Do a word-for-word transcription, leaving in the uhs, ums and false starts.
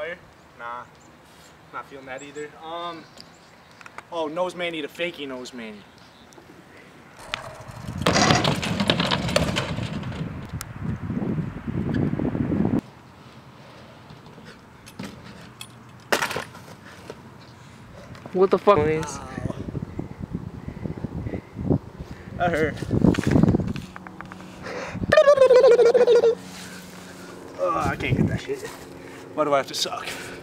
fire? Nah, not feeling that either. Um, oh, nose mani to fakey nose mani. What the fuck? Wow. That hurt. Oh, I can't get that shit. Why do I have to suck?